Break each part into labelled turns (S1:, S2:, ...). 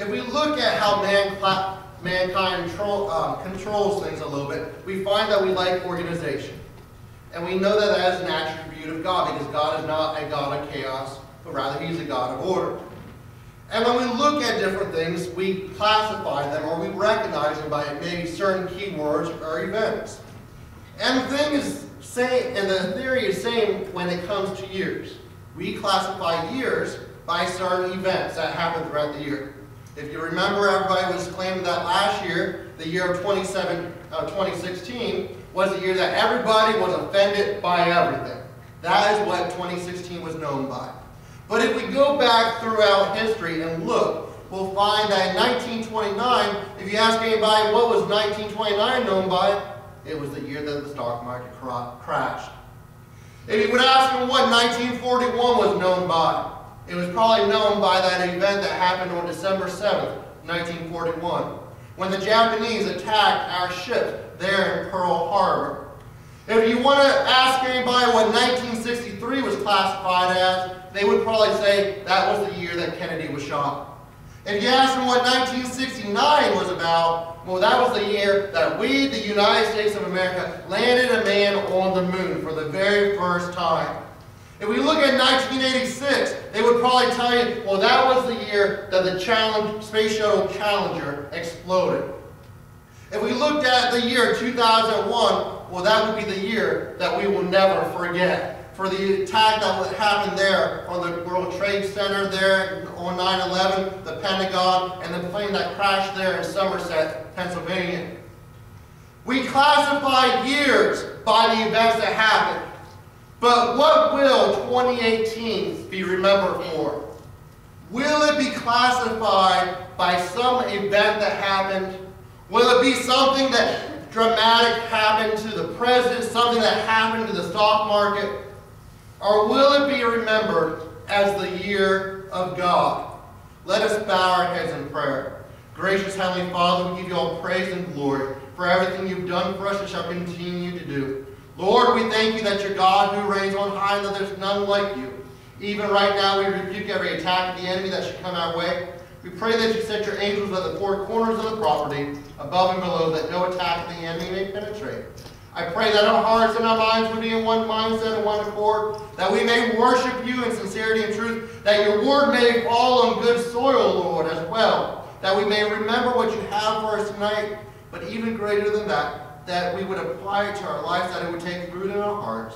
S1: If we look at how mankind controls things a little bit, we find that we like organization. And we know that as an attribute of God, because God is not a God of chaos, but rather He's a God of order. And when we look at different things, we classify them or we recognize them by maybe certain keywords or events. And the thing is same, and the theory is same when it comes to years. We classify years by certain events that happen throughout the year. If you remember, everybody was claiming that last year, the year of 2016, was the year that everybody was offended by everything. That is what 2016 was known by. But if we go back throughout history and look, we'll find that in 1929, if you ask anybody what was 1929 known by, it was the year that the stock market crashed. If you would ask them what 1941 was known by, it was probably known by that event that happened on December 7th, 1941, when the Japanese attacked our ship there in Pearl Harbor. If you want to ask anybody what 1963 was classified as, they would probably say that was the year that Kennedy was shot. If you ask them what 1969 was about, well, that was the year that we, the United States of America, landed a man on the moon for the very first time. If we look at 1986, they would probably tell you, well, that was the year that the Space Shuttle Challenger exploded. If we looked at the year 2001, well, that would be the year that we will never forget. For the attack that happened there on the World Trade Center there on 9/11, the Pentagon, and the plane that crashed there in Somerset, Pennsylvania. We classify years by the events that happened. But what will 2018 be remembered for? Will it be classified by some event that happened? Will it be something that dramatic happened to the president, something that happened to the stock market? Or will it be remembered as the year of God? Let us bow our heads in prayer. Gracious Heavenly Father, we give you all praise and glory for everything you've done for us and shall continue to do. Lord, we thank you that you're God who reigns on high and that there's none like you. Even right now, we rebuke every attack of the enemy that should come our way. We pray that you set your angels at the four corners of the property, above and below, that no attack of the enemy may penetrate. I pray that our hearts and our minds would be in one mindset and one accord, that we may worship you in sincerity and truth, that your word may fall on good soil, Lord, as well, that we may remember what you have for us tonight, but even greater than that, that we would apply it to our lives, that it would take root in our hearts.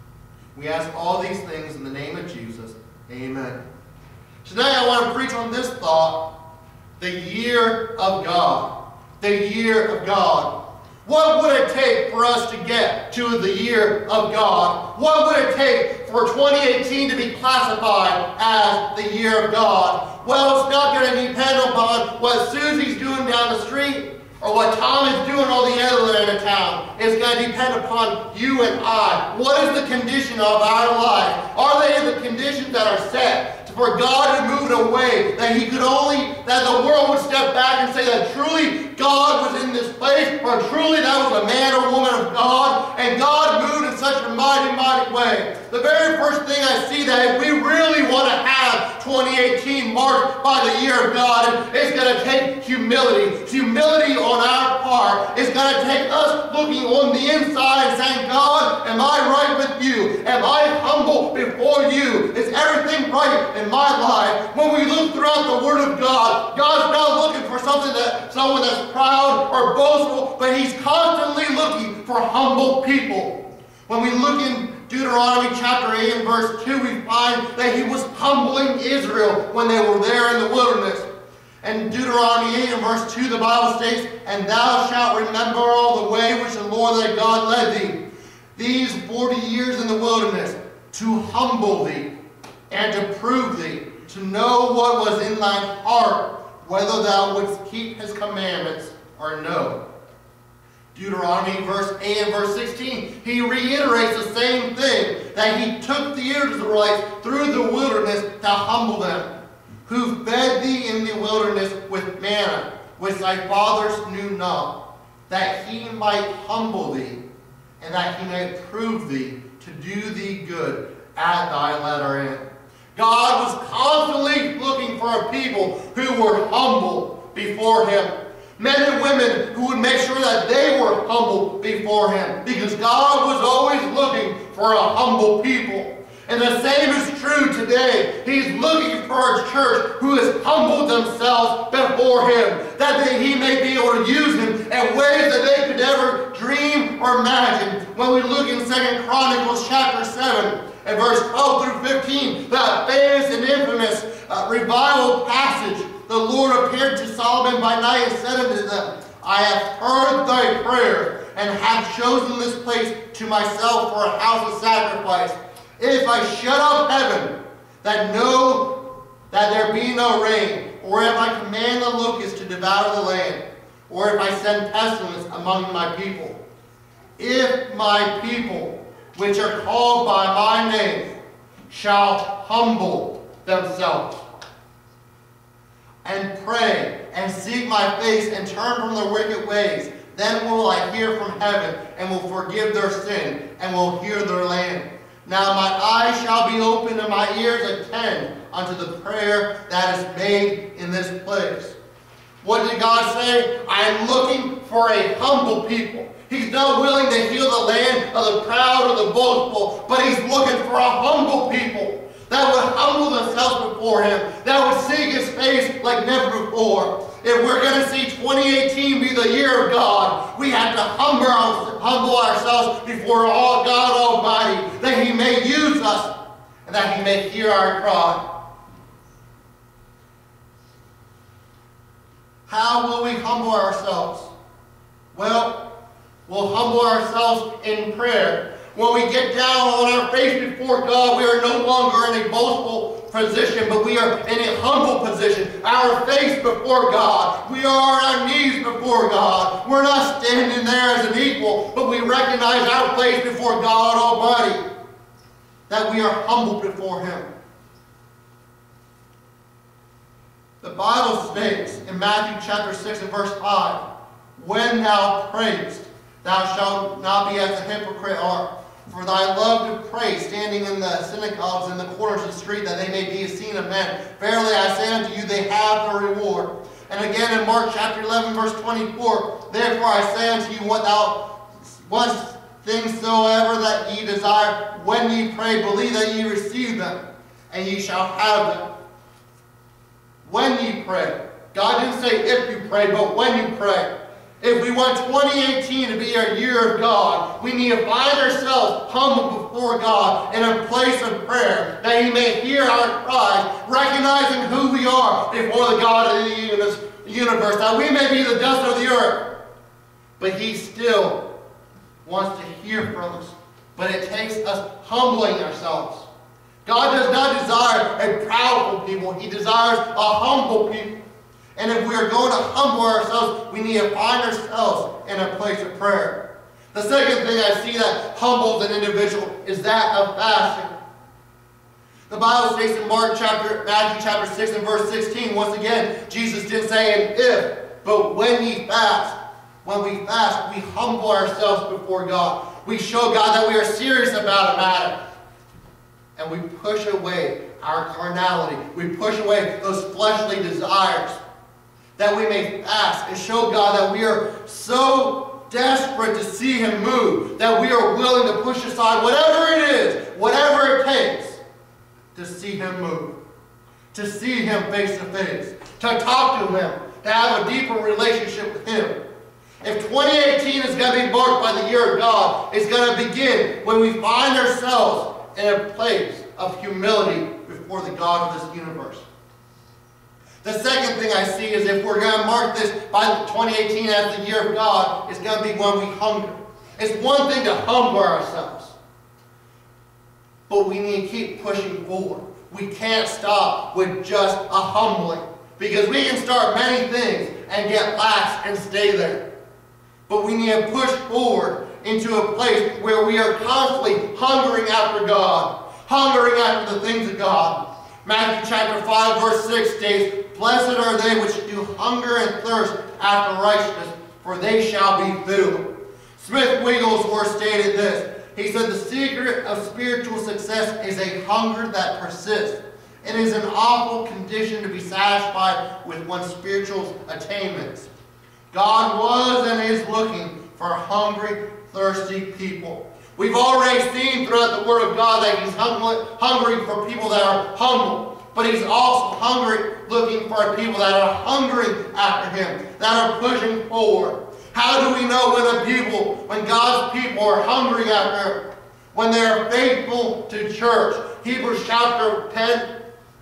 S1: We ask all these things in the name of Jesus. Amen. Today I want to preach on this thought, the year of God. The year of God. What would it take for us to get to the year of God? What would it take for 2018 to be classified as the year of God? Well, it's not going to depend upon what Susie's doing down the street or what Tom is doing on the other end of town. It's going to depend upon you and I. What is the condition of our life? Are they the conditions that are set for God to move in a way that that the world would step back and say that truly God was in this place, or truly that was a man or woman of God, and God moved in such a mighty, mighty way? The very first thing I see that if we really want to have 2018 marked by the year of God, it's going to take humility. Humility on our part. It's going to take us looking on the inside and saying, God, am I right with you? Am I humble before you? Is everything right in my life? When we look throughout the Word of God, God's not looking for someone that's proud or boastful, but He's constantly looking for humble people. When we look in Deuteronomy chapter 8 and verse 2, we find that He was humbling Israel when they were there in the wilderness. And Deuteronomy 8 and verse 2, the Bible states, "And thou shalt remember all the way which the Lord thy God led thee these 40 years in the wilderness, to humble thee, and to prove thee, to know what was in thine heart, whether thou wouldst keep his commandments or no." Deuteronomy verse 8 and verse 16, he reiterates the same thing, that he took the Israelites through the wilderness to humble them. "Who fed thee in the wilderness with manna, which thy fathers knew not, that he might humble thee, and that he might prove thee to do thee good at thy latter end." God was constantly looking for for a people who were humble before Him. Men and women who would make sure that they were humble before Him. Because God was always looking for a humble people. And the same is true today. He's looking for a church who has humbled themselves before Him, that He may be able to use them in ways that they could never dream or imagine. When we look in 2 Chronicles chapter 7 and verse 12 through 15, that famous and infamous revival passage, the Lord appeared to Solomon by night and said unto them, I have heard thy prayer, and have chosen this place to myself for a house of sacrifice. If I shut up heaven, that there be no rain, or if I command the locusts to devour the land, or if I send pestilence among my people, if my people, which are called by my name, shall humble themselves, and pray, and seek my face, and turn from their wicked ways, then will I hear from heaven, and will forgive their sin, and will heal their land. Now my eyes shall be open, and my ears attend unto the prayer that is made in this place. What did God say? I am looking for a humble people. He's not willing to heal the land of the proud or the boastful, but He's looking for a humble people that would humble themselves before Him, that would seek His face like never before. If we're going to see 2018 be the year of God, we have to humble ourselves before God Almighty, that He may use us and that He may hear our cry. How will we humble ourselves? Well, we'll humble ourselves in prayer. When we get down on our face before God, we are no longer in a boastful position, but we are in a humble position. Our face before God. We are on our knees before God. We're not standing there as an equal, but we recognize our place before God Almighty. That we are humble before Him. The Bible states in Matthew chapter 6 and verse 5, when thou prayest, thou shalt not be as the hypocrite are. For thy love to pray, standing in the synagogues and the corners of the street, that they may be seen of men. Verily I say unto you, they have their reward. And again in Mark chapter 11, verse 24, therefore I say unto you, what things soever that ye desire, when ye pray, believe that ye receive them, and ye shall have them. When ye pray. God didn't say if you pray, but when you pray. If we want 2018 to be our year of God, we need to find ourselves humble before God in a place of prayer, that He may hear our cries, recognizing who we are before the God of the universe, that we may be the dust of the earth. But He still wants to hear from us. But it takes us humbling ourselves. God does not desire a proud people. He desires a humble people. And if we are going to humble ourselves, we need to find ourselves in a place of prayer. The second thing I see that humbles an individual is that of fasting. The Bible states in Matthew chapter 6 and verse 16, once again, Jesus didn't say an if, but when ye fast. When we fast, we humble ourselves before God. We show God that we are serious about a matter. And we push away our carnality. We push away those fleshly desires. That we may fast and show God that we are so desperate to see Him move, that we are willing to push aside whatever it is, whatever it takes, to see Him move, to see Him face to face, to talk to Him, to have a deeper relationship with Him. If 2018 is going to be marked by the year of God, it's going to begin when we find ourselves in a place of humility before the God of this universe. The second thing I see is if we're going to mark this by 2018 as the year of God, it's going to be when we hunger. It's one thing to humble ourselves, but we need to keep pushing forward. We can't stop with just a humbling, because we can start many things and get lax and stay there. But we need to push forward into a place where we are constantly hungering after God, hungering after the things of God. Matthew chapter 5 verse 6 states, blessed are they which do hunger and thirst after righteousness, for they shall be filled. Smith Wigglesworth stated this. He said, the secret of spiritual success is a hunger that persists, It is an awful condition to be satisfied with one's spiritual attainments. God was and is looking for hungry, thirsty people. We've already seen throughout the Word of God that He's hungry for people that are humble. But He's also hungry, looking for people that are hungry after Him, that are pushing forward. How do we know when God's people are hungry after Him? When they are faithful to church. Hebrews chapter 10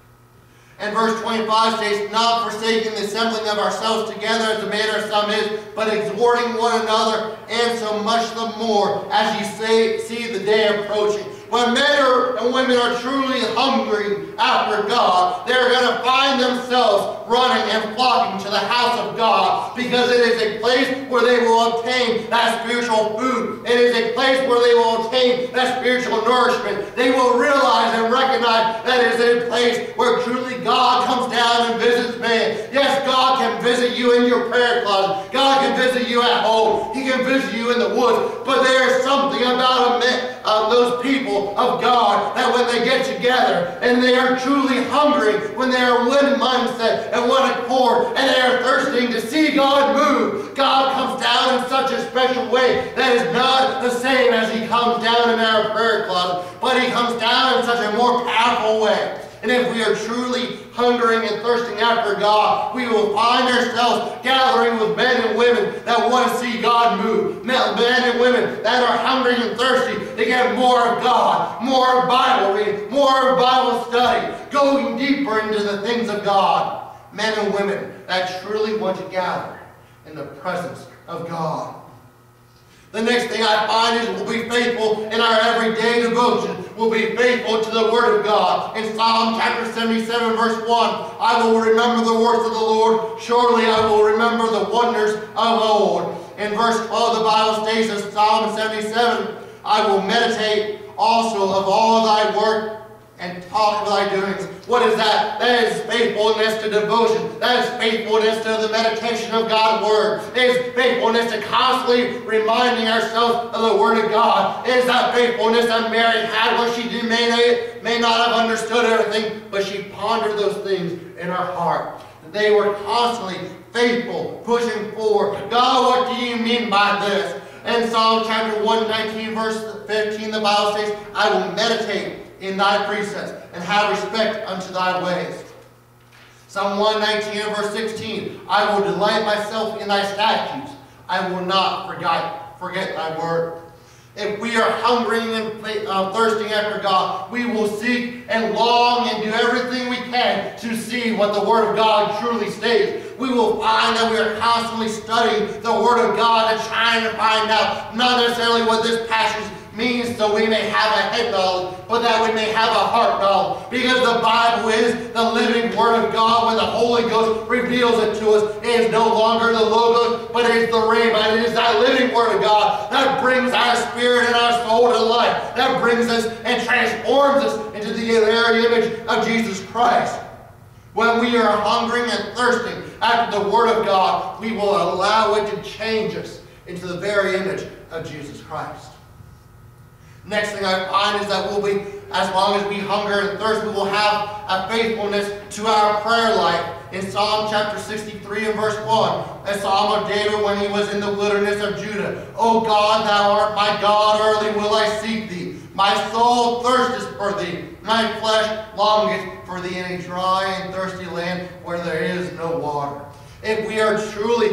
S1: and verse 25 states, not forsaking the assembling of ourselves together as the manner of some is, but exhorting one another, and so much the more as ye see the day approaching. When men and women are truly hungry after God, they're going to find themselves running and flocking to the house of God, because it is a place where they will obtain that spiritual food. It is a place where they will obtain that spiritual nourishment. They will realize and recognize that it is a place where truly God comes down and visits man. Yes, God can visit you in your prayer closet. God can visit you at home. He can visit you in the woods. But there is something about those people of God that when they get together and they are truly hungry, when they are one mindset and one accord, and they are thirsting to see God move, God comes down in such a special way that is not the same as He comes down in our prayer closet, but He comes down in such a more powerful way. And if we are truly hungering and thirsting after God, we will find ourselves gathering with men and women that want to see God move. Men and women that are hungry and thirsty to get more of God, more of Bible reading, more of Bible study, going deeper into the things of God. Men and women that truly want to gather in the presence of God. The next thing I find is we'll be faithful in our everyday devotion. We'll be faithful to the Word of God. In Psalm chapter 77, verse 1, I will remember the works of the Lord. Surely I will remember the wonders of old. In verse 12, the Bible states in Psalm 77, I will meditate also of all thy work and talk of thy doings. What is that? That is faithfulness to devotion. That is faithfulness to the meditation of God's Word. It is faithfulness to constantly reminding ourselves of the Word of God. It is that faithfulness that Mary had when she may not have understood everything, but she pondered those things in her heart. They were constantly faithful, pushing forward. God, what do you mean by this? In Psalm chapter 119, verse 15, the Bible says, I will meditate in thy precepts, and have respect unto thy ways. Psalm 119 and verse 16, I will delight myself in thy statutes. I will not forget thy word. If we are hungering and thirsting after God, we will seek and long and do everything we can to see what the Word of God truly states. We will find that we are constantly studying the Word of God and trying to find out not necessarily what this passage means so we may have a head knowledge, but that we may have a heart knowledge. Because the Bible is the living Word of God. When the Holy Ghost reveals it to us, it is no longer the Logos, but it is the Rhema. It is that living Word of God that brings our spirit and our soul to life, that brings us and transforms us into the very image of Jesus Christ. When we are hungering and thirsting after the Word of God, we will allow it to change us into the very image of Jesus Christ. Next thing I find is that we'll be, as long as we hunger and thirst, we will have a faithfulness to our prayer life. In Psalm chapter 63 and verse 1, a psalm of David when he was in the wilderness of Judah. O God, thou art my God, early will I seek thee. My soul thirsteth for thee. My flesh longeth for thee in a dry and thirsty land where there is no water. If we are truly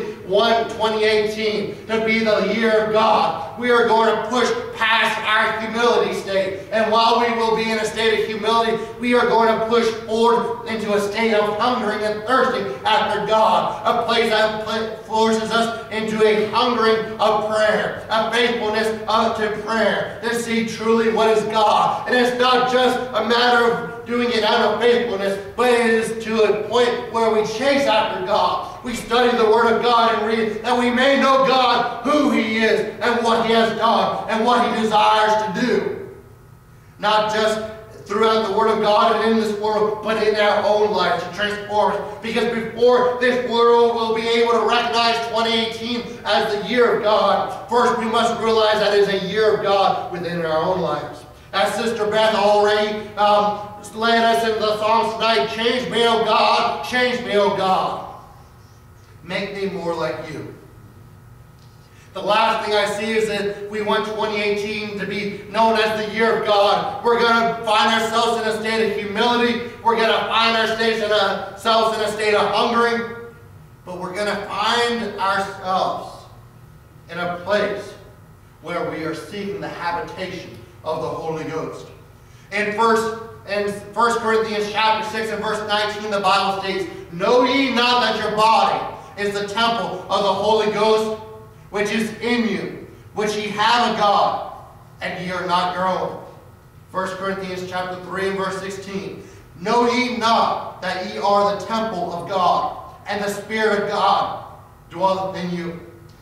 S1: 2018 to be the year of God, we are going to push past our humility state. And while we will be in a state of humility, we are going to push forward into a state of hungering and thirsting after God. A place that forces us into a hungering of prayer, a faithfulness to prayer, to see truly what is God. And it's not just a matter of doing it out of faithfulness, but it is to a point where we chase after God. We study the Word of God and read that we may know God, who He is, and what He has done, and what He desires to do. Not just throughout the Word of God and in this world, but in our own life to transform us. Because before this world will be able to recognize 2018 as the year of God, first we must realize that it is a year of God within our own lives. As Sister Beth already led us into the Psalms tonight. Change me, O God. Change me, O God. Make me more like you. The last thing I see is that we want 2018 to be known as the year of God. We're going to find ourselves in a state of humility. We're going to find ourselves in a state of hungering. But we're going to find ourselves in a place where we are seeking the habitation of the Holy Ghost. In 1 Corinthians chapter 6 and verse 19, the Bible states, "Know ye not that your body is the temple of the Holy Ghost, which is in you, which ye have of God, and ye are not your own." 1 Corinthians chapter 3 and verse 16, "Know ye not that ye are the temple of God, and the Spirit of God dwelleth in you?"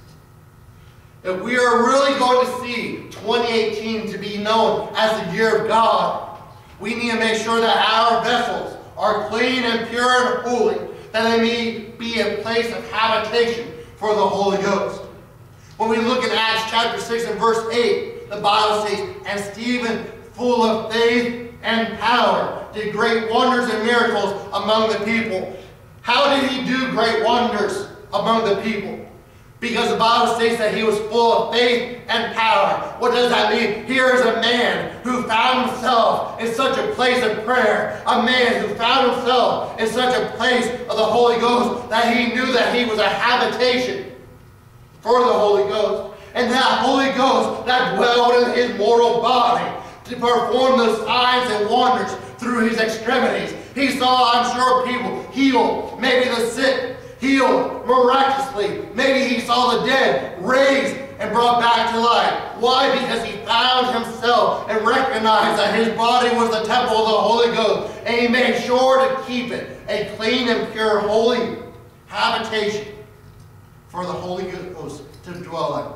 S1: If we are really going to see 2018 to be known as the year of God, we need to make sure that our vessels are clean and pure and holy, that they may be a place of habitation for the Holy Ghost. When we look at Acts chapter 6 and verse 8, the Bible says, "And Stephen, full of faith and power, did great wonders and miracles among the people." How did he do great wonders among the people? Because the Bible states that he was full of faith and power. What does that mean? Here is a man who found himself in such a place of prayer. A man who found himself in such a place of the Holy Ghost that he knew that he was a habitation for the Holy Ghost. And that Holy Ghost that dwelled in his mortal body to perform those signs and wonders through his extremities. He saw, I'm sure, people healed, maybe the sick healed miraculously. Maybe he saw the dead raised and brought back to life. Why? Because he found himself and recognized that his body was the temple of the Holy Ghost. And he made sure to keep it a clean and pure, holy habitation for the Holy Ghost to dwell in.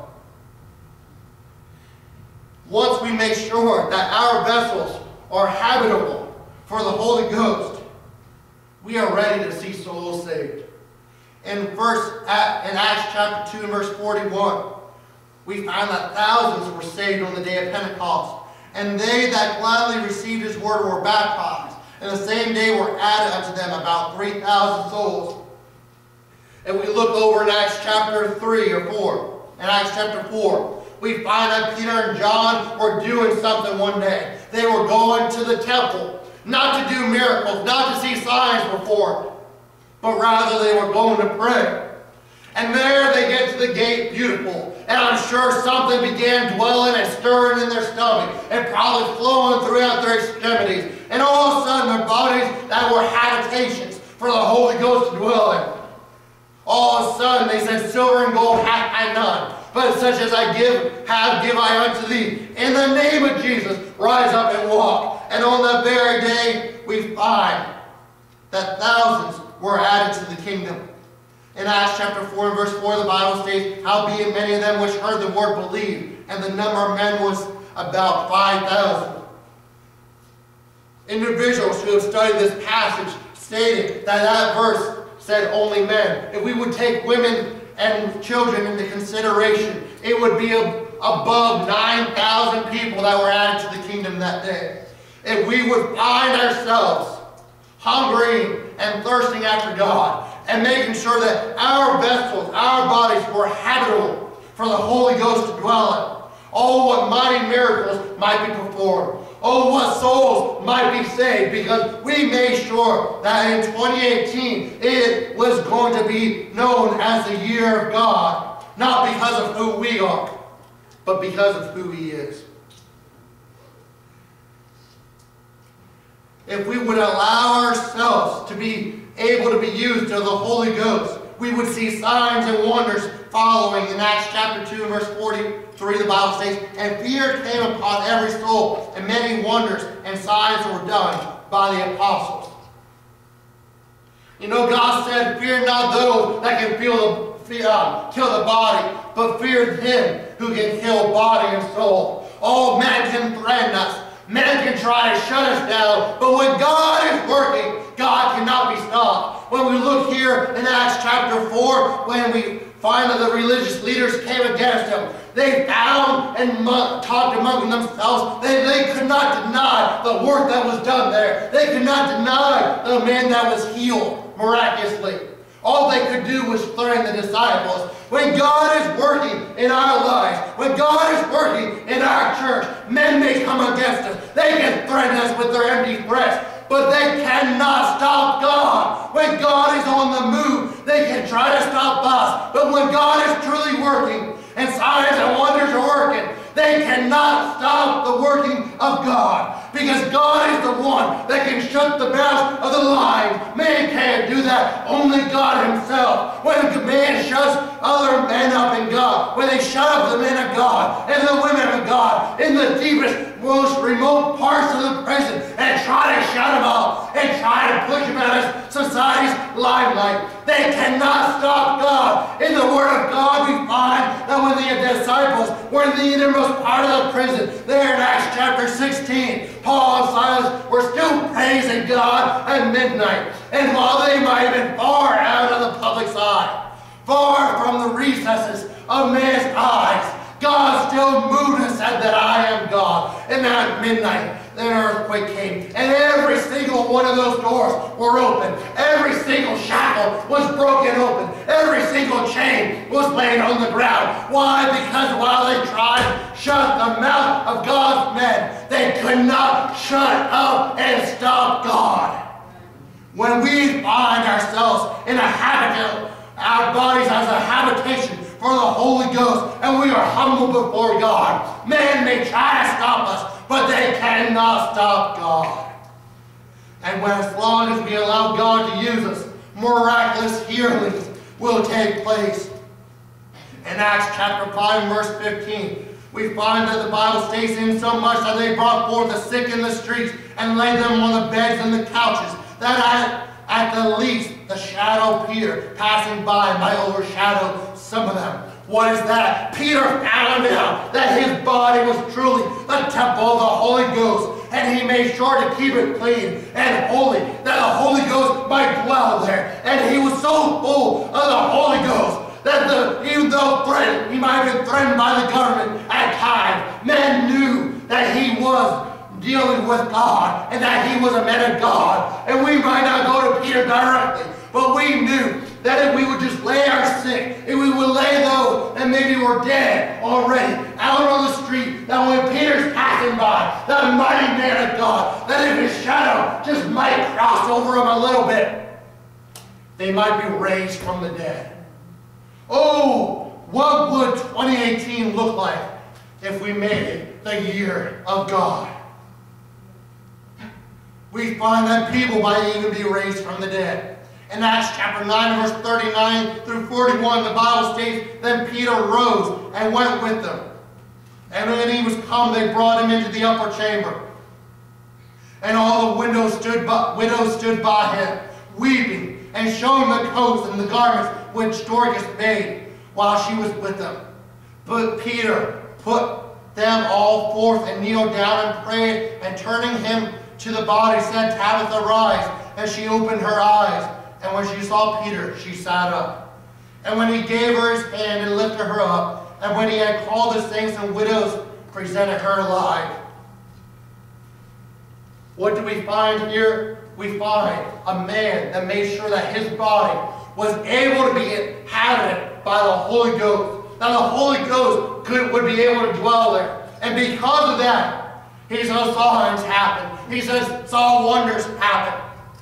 S1: Once we make sure that our vessels are habitable for the Holy Ghost, we are ready to see souls saved. In Acts chapter 2 and verse 41, we find that thousands were saved on the day of Pentecost. And they that gladly received his word were baptized. And the same day were added unto them about 3,000 souls. And we look over in Acts chapter 3 or 4. In Acts chapter 4, we find that Peter and John were doing something one day. They were going to the temple, not to do miracles, not to see signs performed, but rather they were going to pray. And there they get to the gate, beautiful. And I'm sure something began dwelling and stirring in their stomach and probably flowing throughout their extremities. And all of a sudden their bodies that were habitations for the Holy Ghost to dwell in. All of a sudden they said, "Silver and gold hath I none, but such as I give I unto thee. In the name of Jesus, rise up and walk." And on that very day we find that thousands were added to the kingdom. In Acts chapter 4 and verse 4, the Bible states, "Howbeit many of them which heard the word believed, and the number of men was about 5,000. Individuals who have studied this passage stated that verse said only men. If we would take women and children into consideration, it would be above 9,000 people that were added to the kingdom that day. If we would find ourselves hungering and thirsting after God, and making sure that our vessels, our bodies were habitable for the Holy Ghost to dwell in. Oh, what mighty miracles might be performed. Oh, what souls might be saved, because we made sure that in 2018 it was going to be known as the year of God, not because of who we are, but because of who He is. If we would allow ourselves to be able to be used of the Holy Ghost, we would see signs and wonders following. In Acts chapter 2 and verse 43, the Bible states, "And fear came upon every soul, and many wonders and signs were done by the apostles." You know, God said, "Fear not those that can kill the body, but fear Him who can kill body and soul." Oh, man can threaten us. Man can try to shut us down, but when God is working, God cannot be stopped. When we look here in Acts chapter 4, when we find that the religious leaders came against him. They found and talked among themselves. They could not deny the work that was done there. They could not deny the man that was healed miraculously. All they could do was threaten the disciples. When God is working in our lives, when God is working in our church, men may come against us. They can threaten us with their empty threats, but they cannot stop God. When God is on the move, they can try to stop us. But when God is truly working, and signs and wonders are working, they cannot stop the working of God. Because God is the one that can shut the mouths of the lions. Man can't do that. Only God himself. When man shuts other men up in God, when they shut up the men of God and the women of God in the deepest, most remote parts of the prison and try to shut them up and try to push them out of society's limelight, they cannot stop God. In the Word of God, we find that when the disciples were in the innermost part of the prison, there in Acts chapter 16, Paul and Silas were still praising God at midnight. And while they might have been far out of the public's eye, far from the recesses of man's eyes, God still moved and said that I am God. And at midnight, an earthquake came, and every single one of those doors were open. Every single shackle was broken open. Every single chain was laid on the ground. Why? Because while they tried to shut the mouth of God's men, they could not shut up and stop God. When we find ourselves in a habitat, our bodies as a habitation for the Holy Ghost, and we are humble before God, man may try to stop us, but they cannot stop God. And when, as long as we allow God to use us, miraculous healings will take place. In Acts chapter 5 and verse 15, we find that the Bible states in so much that they brought forth the sick in the streets and laid them on the beds and the couches, that at the least the shadow of Peter passing by might overshadow some of them. What is that? Peter found out that his body was truly the temple of the Holy Ghost, and he made sure to keep it clean and holy, that the Holy Ghost might dwell there. And he was so full of the Holy Ghost that even though he might have been threatened by the government at times, men knew that he was dealing with God and that he was a man of God. And we might not go to Peter directly, but we knew that if we would just lay our sick, if we would lay those that maybe were dead already out on the street, that when Peter's passing by, that mighty man of God, that if his shadow just might cross over him a little bit, they might be raised from the dead. Oh, what would 2018 look like if we made it the year of God? We find that people might even be raised from the dead. In Acts chapter 9, verse 39 through 41, the Bible states, then Peter rose and went with them. And when he was come, they brought him into the upper chamber. And all the widows stood by him, weeping, and showing the coats and the garments which Dorcas made while she was with them. But Peter put them all forth and kneeled down and prayed, and turning him to the body said, Tabitha, rise. And she opened her eyes. And when she saw Peter, she sat up. And when he gave her his hand and lifted her up, and when he had called the saints and widows, presented her alive. What do we find here? We find a man that made sure that his body was able to be inhabited by the Holy Ghost. That the Holy Ghost would be able to dwell there. And because of that, he saw signs happen. He saw wonders happen.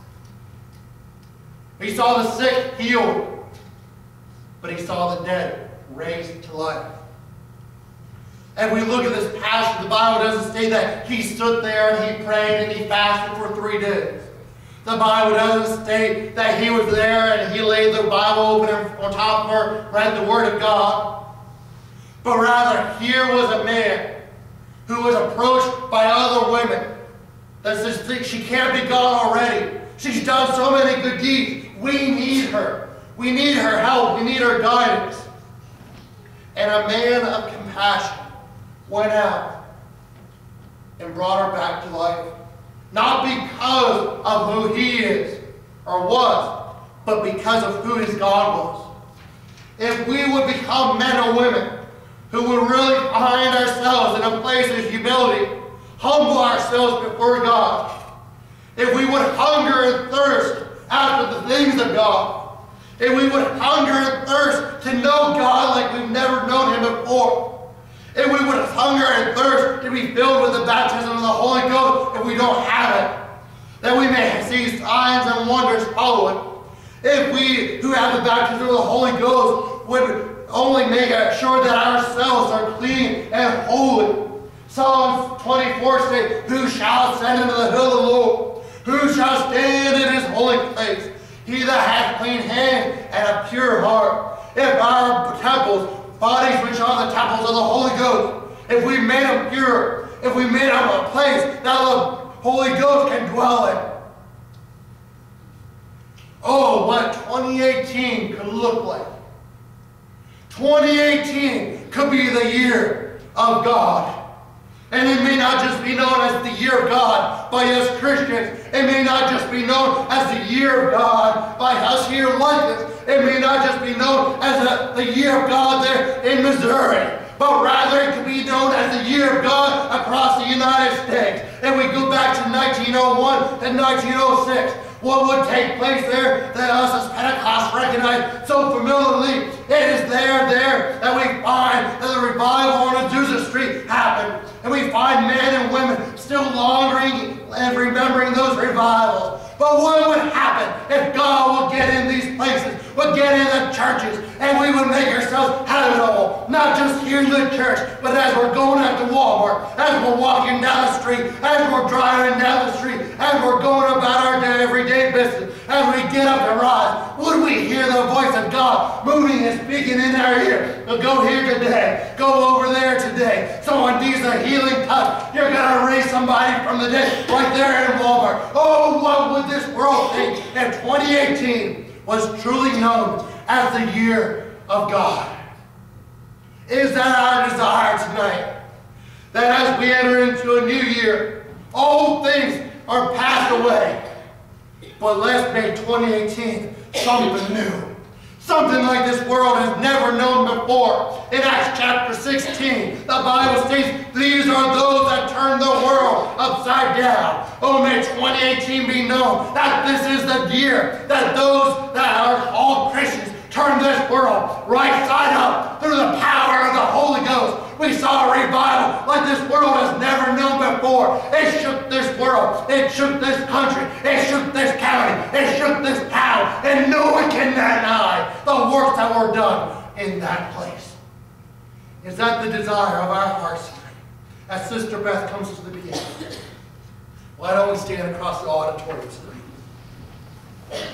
S1: He saw the sick healed, but he saw the dead raised to life. And we look at this passage, the Bible doesn't say that he stood there and he prayed and he fasted for 3 days. The Bible doesn't state that he was there and he laid the Bible open on top of her, read the Word of God. But rather, here was a man who was approached by other women that says, she can't be gone already. She's done so many good deeds. We need her. We need her help. We need her guidance. And a man of compassion went out and brought her back to life. Not because of who he is or was, but because of who his God was. if we would become men and women who would really find ourselves in a place of humility, humble ourselves before God, if we would hunger and thirst after the things of God, if we would hunger and thirst to know God like we've never known Him before, if we would hunger and thirst to be filled with the baptism of the Holy Ghost if we don't have it, that we may see signs and wonders follow it, if we who have the baptism of the Holy Ghost would only make sure that ourselves are clean and holy. Psalms 24 says, who shall ascend into the hill of the Lord? Who shall stand in His holy place? He that hath clean hands and a pure heart. If our temples, bodies which are the temples of the Holy Ghost, if we made them pure, if we made them a place that the Holy Ghost can dwell in. Oh, what 2018 could look like. 2018 could be the year of God. And it may not just be known as the year of God by us Christians. It may not just be known as the year of God by us here like this. It may not just be known as the year of God there in Missouri. But rather it could be known as the year of God across the United States. And we go back to 1901 and 1906. What would take place there that us as Pentecost recognize so familiarly? It is there that we find that the revival on Azusa Street happened. And we find men and women still longing and remembering those revivals. But what would happen if God would get in these places, would get in the churches, and we would make ourselves habitable, not just here in the church, but as we're going out to Walmart, as we're walking down the street, as we're driving down the street, as we're going about our everyday business, as we get up and rise, would we hear the voice of God moving and speaking in our ear? Well, go here today, go over there today. Someone needs a healing touch. You're going to raise somebody from the dead right there in Walmart. Oh, what would this world think if 2018 was truly known as the year of God? Is that our desire tonight? That as we enter into a new year, old things are passed away. But let's make 2018 something new. Something like this world has never known before. In Acts chapter 16, the Bible states, these are those that turn the world upside down. Oh, may 2018 be known that this is the year that those that are called Christians turn this world right side up through the power of the Holy Ghost. We saw a revival like this world has never known before. It shook this world. It shook this country. It shook this county. It shook this town. And no one can deny the works that were done in that place. Is that the desire of our hearts tonight? As Sister Beth comes to the piano, why don't we stand across the auditorium tonight?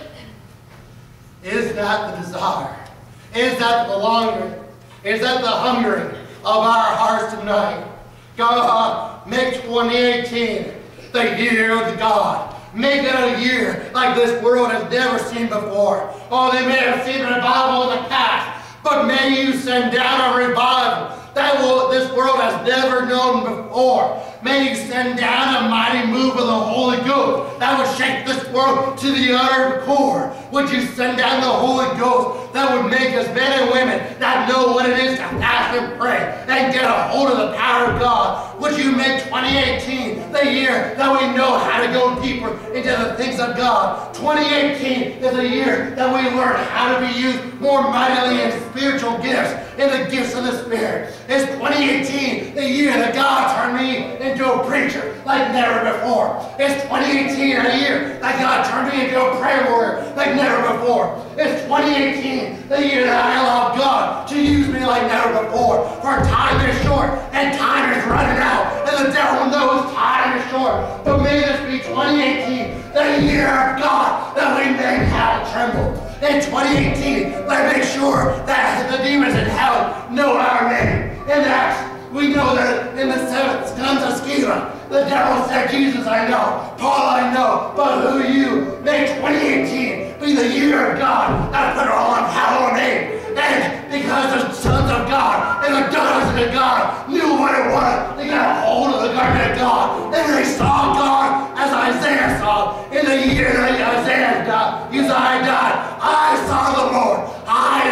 S1: Is that the desire? Is that the longing? Is that the hungering of our hearts tonight? God, make 2018 the year of God. Make it a year like this world has never seen before. Oh, they may have seen revival in the past, but may you send down a revival that this world has never known before. May you send down a mighty move of the Holy Ghost that would shake this world to the utter core. Would you send down the Holy Ghost that would make us men and women that know what it is to fast and pray and get a hold of the power of God? Would you make 2018 the year that we know how to go deeper into the things of God? 2018 is a year that we learn how to be used more mightily in spiritual gifts, in the gifts of the Spirit. Is 2018 the year that God turned me into a preacher like never before? Is 2018 a year that God turned me into a prayer warrior like never before? Is 2018 the year that I allow God to use me like never before? For time is short and time is running out, and the devil knows time is short. But may this be 2018, the year of God, that we may have tremble. In 2018, let's make sure that the demons in hell know our name. In Acts, we know that in the 7 sons of Sceva, the devil said, Jesus I know, Paul I know, but who are you? May 2018 be the year of God that put all of hallowed name. And because the sons of God and the daughters of God knew what it was, they got a hold of the garment of God. And they saw God as Isaiah saw. In the year that Uzziah died, I saw the Lord. I lifted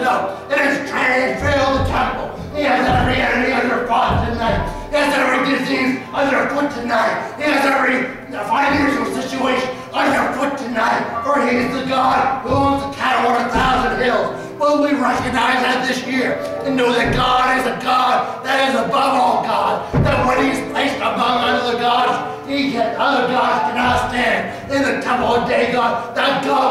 S2: himself, and is trying to fill the temple. He has every enemy underfoot tonight. He has every disease underfoot tonight. He has every financial situation underfoot tonight. For he is the God who owns the cattle on 1,000 hills. Will we recognize that this year and know that God is a God that is above all God? That when he's placed among other gods, other gods cannot stand in the temple of Dagon. That God